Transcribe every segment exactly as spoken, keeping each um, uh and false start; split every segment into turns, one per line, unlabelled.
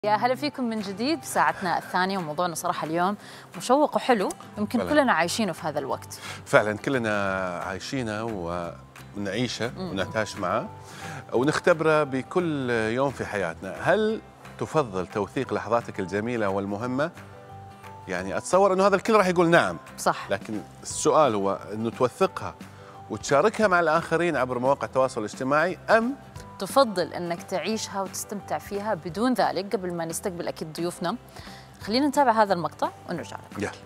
يا هلا فيكم من جديد بساعتنا الثانية، وموضوعنا صراحة اليوم مشوق وحلو، يمكن فعلا. كلنا عايشينه في هذا الوقت.
فعلا كلنا عايشينه ونعيشه ونعتاش معه ونختبره بكل يوم في حياتنا. هل تفضل توثيق لحظاتك الجميلة والمهمة؟ يعني أتصور أنه هذا الكل راح يقول نعم،
صح،
لكن السؤال هو أنه توثقها وتشاركها مع الآخرين عبر مواقع التواصل الاجتماعي، أم
تفضل أنك تعيشها وتستمتع فيها بدون ذلك؟ قبل ما نستقبل أكيد ضيوفنا خلينا نتابع هذا المقطع ونرجع لك.
يلا.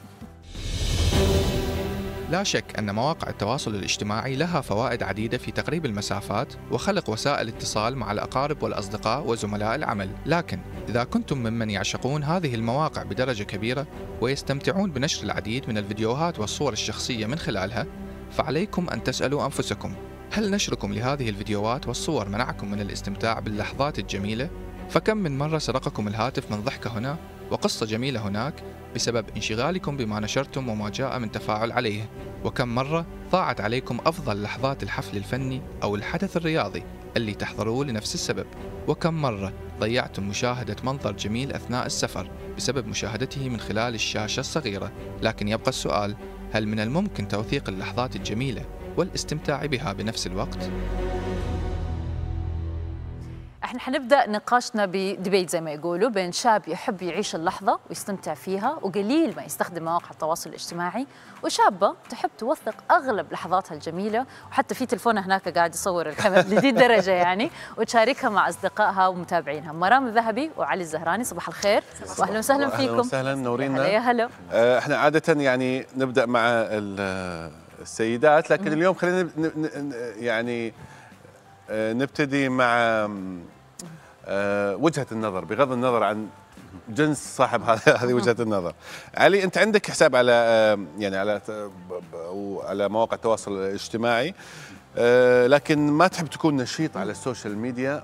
لا شك أن مواقع التواصل الاجتماعي لها فوائد عديدة في تقريب المسافات وخلق وسائل اتصال مع الأقارب والأصدقاء وزملاء العمل، لكن إذا كنتم ممن يعشقون هذه المواقع بدرجة كبيرة ويستمتعون بنشر العديد من الفيديوهات والصور الشخصية من خلالها، فعليكم أن تسألوا أنفسكم: هل نشركم لهذه الفيديوهات والصور منعكم من الاستمتاع باللحظات الجميلة؟ فكم من مرة سرقكم الهاتف من ضحكة هنا وقصة جميلة هناك بسبب انشغالكم بما نشرتم وما جاء من تفاعل عليه؟ وكم مرة ضاعت عليكم أفضل لحظات الحفل الفني أو الحدث الرياضي اللي تحضروه لنفس السبب؟ وكم مرة ضيعتم مشاهدة منظر جميل أثناء السفر بسبب مشاهدته من خلال الشاشة الصغيرة؟ لكن يبقى السؤال: هل من الممكن توثيق اللحظات الجميلة والاستمتاع بها بنفس الوقت؟
احنا حنبدا نقاشنا بديبيت زي ما يقولوا بين شاب يحب يعيش اللحظه ويستمتع فيها وقليل ما يستخدم مواقع التواصل الاجتماعي، وشابه تحب توثق اغلب لحظاتها الجميله، وحتى في تلفونها هناك قاعد يصور الكاميرا لذي الدرجه يعني، وتشاركها مع اصدقائها ومتابعينها. مرام الذهبي وعلي الزهراني، صباح الخير واهلا وسهلا فيكم.
اهلا وسهلا، نورينا.
يا هلا.
احنا عاده يعني نبدا مع السيدات، لكن اليوم خلينا يعني نبتدي مع وجهة النظر بغض النظر عن جنس صاحب هذه وجهة النظر. علي، أنت عندك حساب على يعني على على مواقع التواصل الاجتماعي، لكن ما تحب تكون نشيط على السوشيال ميديا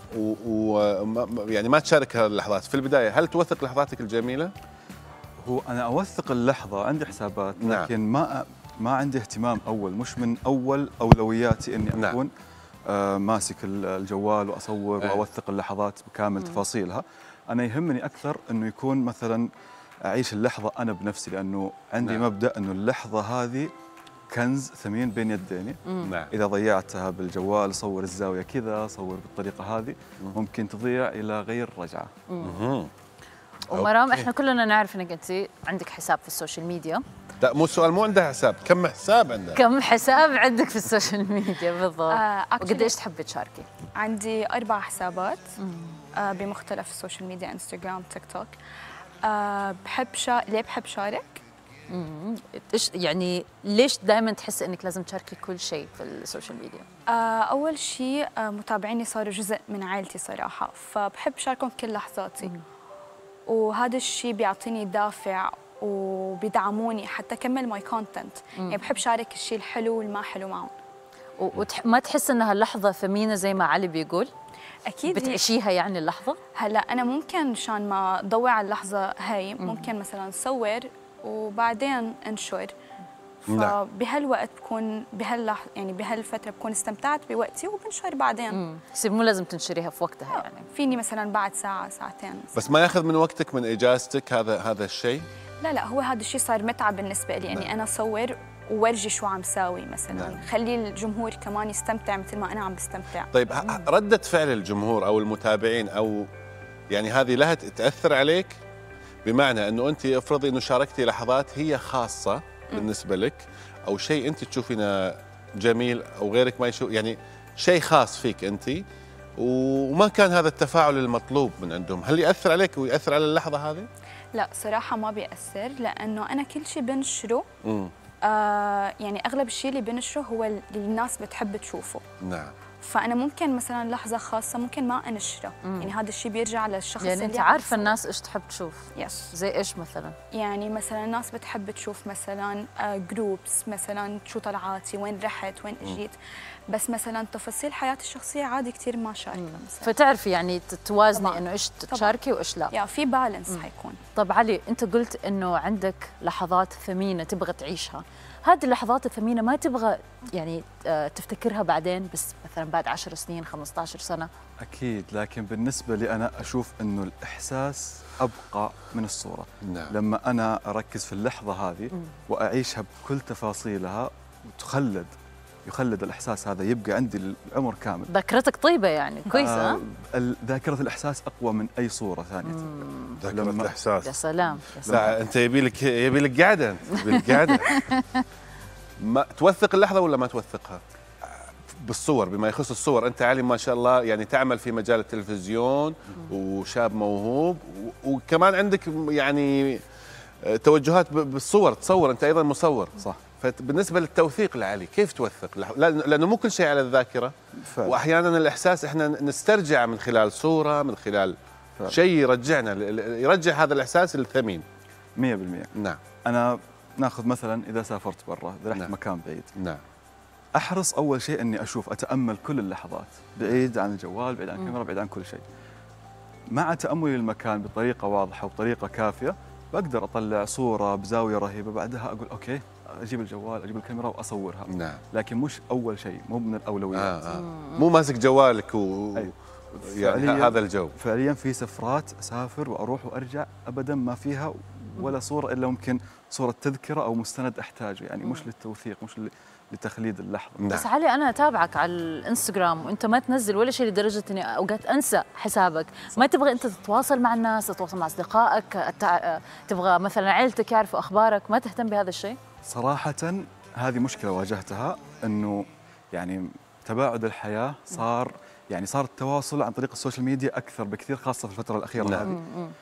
ويعني ما تشارك هاللحظات. في البداية هل توثق لحظاتك الجميلة؟
هو أنا أوثق اللحظة، عندي حسابات، لكن نعم. ما ما عندي اهتمام أول، مش من أول أولوياتي إني أكون نعم. آه ماسك الجوال واصور واوثق اللحظات بكامل مم. تفاصيلها. انا يهمني اكثر انه يكون مثلا اعيش اللحظه انا بنفسي، لانه عندي نعم. مبدا انه اللحظه هذه كنز ثمين بين يديني. نعم. اذا ضيعتها بالجوال، صور الزاويه كذا، صور بالطريقه هذه، مم. ممكن تضيع الى غير رجعه.
مم. ومرام، احنا كلنا نعرف انك انت عندك حساب في السوشيال ميديا.
لا، مو السؤال مو عندها حساب، كم حساب عندها؟
كم حساب عندك في السوشيال ميديا بالضبط؟ آه وقديش تحبي تشاركي؟
عندي أربع حسابات آه بمختلف السوشيال ميديا، انستغرام، تيك توك. آه بحب شا... ليه بحب شارك؟
امم ايش يعني ليش دائما تحس انك لازم تشاركي كل شيء في السوشيال ميديا؟
آه اول شيء آه متابعيني صاروا جزء من عائلتي صراحه، فبحب شاركهم كل لحظاتي. مم. وهذا الشيء بيعطيني دافع وبيدعموني حتى أكمل ماي كونتنت. يعني بحب شارك الشيء الحلو والما حلو معهم.
وما تحس انها اللحظه ثمينه زي ما علي بيقول؟
اكيد
بتعيشيها يعني اللحظه.
هلا انا ممكن مشان ما ضوع اللحظه هاي ممكن مثلا صور وبعدين انشر، فبهالوقت بكون بهال يعني بهالفتره بكون استمتعت بوقتي وبنشر بعدين.
بس مو لازم تنشريها في وقتها يعني.
فيني مثلا بعد ساعه ساعتين.
بس ما ياخذ من وقتك من اجازتك هذا هذا الشيء؟
لا لا، هو هذا الشيء صار متعه بالنسبه لي، اني انا اصور وورجي شو عم ساوي مثلا. نعم. خلي الجمهور كمان يستمتع مثل ما انا عم بستمتع.
طيب ردة فعل الجمهور او المتابعين او يعني هذه لها تاثر عليك؟ بمعنى انه انت افرضي انه شاركتي لحظات هي خاصه بالنسبه لك، او شيء انت تشوفينه جميل او غيرك ما يشوف، يعني شيء خاص فيك انت، وما كان هذا التفاعل المطلوب من عندهم، هل ياثر عليك وياثر على اللحظه هذه؟
لا صراحه ما بيأثر، لانه انا كل شيء بنشره آه يعني اغلب الشيء اللي بنشره هو اللي الناس بتحب تشوفه.
نعم.
فانا ممكن مثلا لحظه خاصه ممكن ما انشره، يعني هذا الشيء بيرجع للشخص
يعني
اللي
انت عارفه الناس ايش تحب تشوف.
يس.
زي ايش مثلا؟
يعني مثلا الناس بتحب تشوف مثلا جروبس، مثلا شو طلعاتي، وين رحت، وين اجيت. بس مثلا تفاصيل حياتي الشخصيه عادي كثير ما شاركها مثلا.
فتعرفي يعني توازني انه ايش تشاركي وايش لا.
يا في بالانس حيكون.
طب علي، انت قلت انه عندك لحظات ثمينه تبغى تعيشها، هذه اللحظات الثمينه ما تبغى يعني تفتكرها بعدين، بس مثلا بعد عشر سنين خمسة عشر سنه؟
اكيد، لكن بالنسبه لي انا اشوف انه الاحساس ابقى من الصوره.
نعم.
لما انا اركز في اللحظه هذه واعيشها بكل تفاصيلها وتخلد يخلد الاحساس هذا، يبقى عندي العمر كامل.
ذاكرتك طيبه يعني كويسه.
آه ذاكره الاحساس اقوى من اي صوره ثانيه.
ذاكره الاحساس
يا سلام يا سلام.
لا انت يبي لك يبي لك قاعده، انت يبي لك قاعده. ما توثق اللحظه ولا ما توثقها؟ بالصور، بما يخص الصور، انت علي ما شاء الله يعني تعمل في مجال التلفزيون وشاب موهوب، وكمان عندك يعني توجهات بالصور، تصور، انت ايضا مصور.
صح.
فبالنسبه للتوثيق لعلي كيف توثق؟ لانه مو كل شيء على الذاكره فعلا. واحيانا الاحساس احنا نسترجع من خلال صوره، من خلال فعلا. شيء يرجعنا يرجع هذا الاحساس الثمين.
مئة بالمئة.
نعم.
انا ناخذ مثلا اذا سافرت برا، اذا رحت نعم. مكان بعيد،
نعم،
احرص اول شيء اني اشوف اتامل كل اللحظات، بعيد عن الجوال، بعيد عن الكاميرا، بعيد عن كل شيء. مع تاملي للمكان بطريقه واضحه وبطريقه كافيه بقدر اطلع صوره بزاويه رهيبه، بعدها اقول اوكي اجيب الجوال، اجيب الكاميرا واصورها.
نعم.
لكن مش اول شيء، مو من الاولويات.
آه آه. مو ماسك جوالك و
أيوة.
يعني هذا الجو.
فعليا في سفرات اسافر واروح وارجع ابدا ما فيها ولا صوره الا ممكن صوره تذكره او مستند احتاجه، يعني مش للتوثيق، مش لتخليد اللحظه.
نعم.
بس علي انا اتابعك على الانستغرام وانت ما تنزل ولا شيء، لدرجه اني اوقات انسى حسابك. صح. ما تبغى انت تتواصل مع الناس، تتواصل مع اصدقائك، تبغى مثلا عائلتك يعرفوا اخبارك، ما تهتم بهذا الشيء؟
صراحه هذه مشكله واجهتها، انه يعني تباعد الحياه صار يعني صار التواصل عن طريق السوشيال ميديا اكثر بكثير، خاصه في الفتره الاخيره هذه.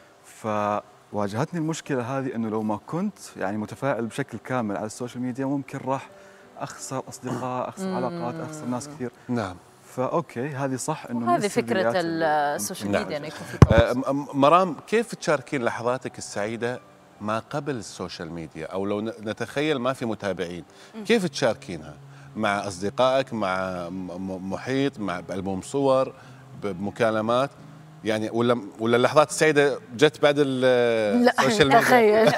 فواجهتني المشكله هذه، انه لو ما كنت يعني متفاعل بشكل كامل على السوشيال ميديا ممكن راح اخسر اصدقاء، اخسر مم. علاقات، اخسر ناس كثير.
نعم.
فاوكي هذه صح، انه
هذه فكره السوشيال ميديا انه يكون في
تواصل. مرام، كيف تشاركين لحظاتك السعيده ما قبل السوشيال ميديا، او لو نتخيل ما في متابعين، كيف تشاركينها؟ مع اصدقائك، مع محيط، مع بالبوم صور، بمكالمات يعني، ولا ولا اللحظات السعيده جت بعد السوشيال ميديا؟
تخيل.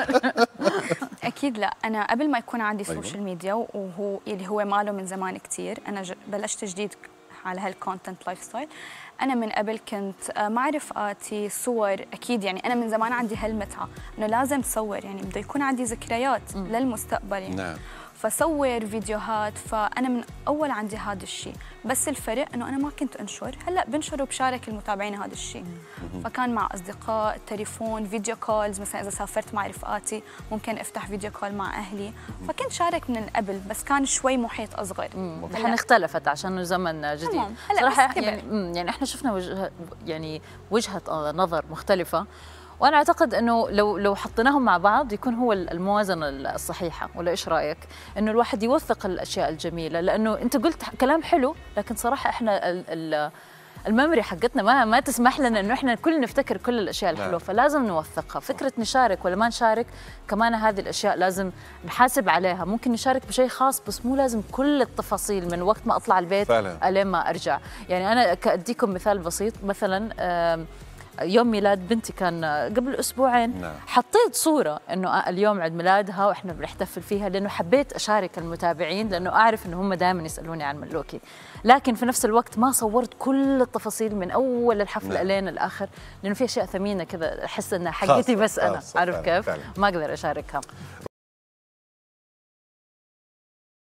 اكيد لا، انا قبل ما يكون عندي سوشيال ميديا، وهو اللي هو ماله من زمان كثير، انا بلشت جديد على هالكونتنت لايف ستايل. انا من قبل كنت مع رفقاتي صور، اكيد يعني انا من زمان عندي هالمتعه انه لازم تصور، يعني بده يكون عندي ذكريات م. للمستقبل يعني. نعم. فصور فيديوهات، فانا من اول عندي هذا الشيء، بس الفرق انه انا ما كنت انشر، هلا بنشر وبشارك المتابعين هذا الشيء. فكان مع اصدقاء، تليفون، فيديو كولز، مثلا اذا سافرت مع رفقاتي ممكن افتح فيديو كول مع اهلي، فكنت شارك من قبل، بس كان شوي محيط اصغر.
الحين اختلفت عشان زمن جديد.
تمام. هلا
صراحه يعني, يعني احنا شفنا وجه يعني وجهه نظر مختلفه، وانا اعتقد انه لو لو حطيناهم مع بعض يكون هو الموازنه الصحيحه، ولا ايش رايك؟ انه الواحد يوثق الاشياء الجميله، لانه انت قلت كلام حلو، لكن صراحه احنا الميموري حقتنا ما ما تسمح لنا انه احنا كل نفتكر كل الاشياء الحلوه، فلازم نوثقها. فكره نشارك ولا ما نشارك كمان، هذه الاشياء لازم نحاسب عليها. ممكن نشارك بشيء خاص، بس مو لازم كل التفاصيل من وقت ما اطلع البيت الين ما ارجع. يعني انا اديكم مثال بسيط، مثلا يوم ميلاد بنتي كان قبل اسبوعين. نعم. حطيت صوره انه اليوم عيد ميلادها واحنا بنحتفل فيها، لانه حبيت اشارك المتابعين، لانه اعرف انه هم دائما يسالوني عن ملوكي، لكن في نفس الوقت ما صورت كل التفاصيل من اول الحفله. نعم. لين الاخر، لانه في اشياء ثمينه كذا احس انها حقتي بس انا، عارف كيف؟ فعلا. ما اقدر اشاركها.